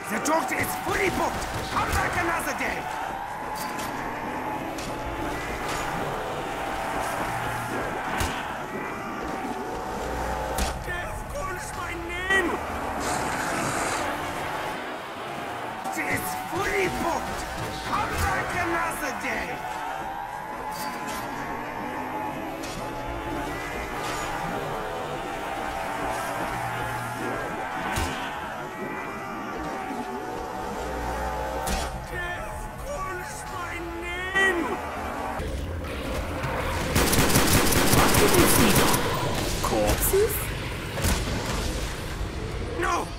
The doctor is fully booked. Come back another day. It's fully booked. Come back another day.